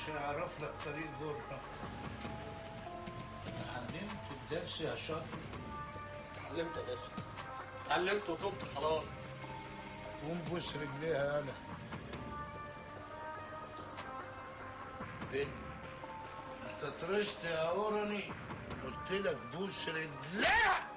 مش هيعرف لك طريق ذرة. اتعلمت الدرس يا شاطر؟ اتعلمت يا باشا، اتعلمت وتوبت خلاص. قوم بوس رجليها يالا. ايه؟ انت طرشت يا اوراني، قلت لك بوس رجليها.